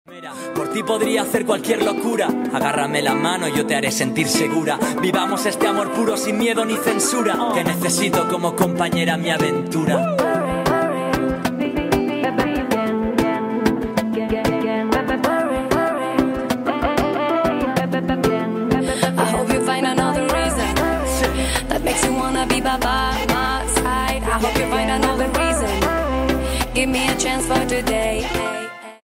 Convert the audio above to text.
Por ti podría hacer cualquier locura. Agárrame la mano, yo te haré sentir segura. Vivamos este amor puro sin miedo ni censura, que necesito como compañera mi aventura. I hope you find another reason that makes you wanna be by my side. I hope you find another reason. Give me a chance for today.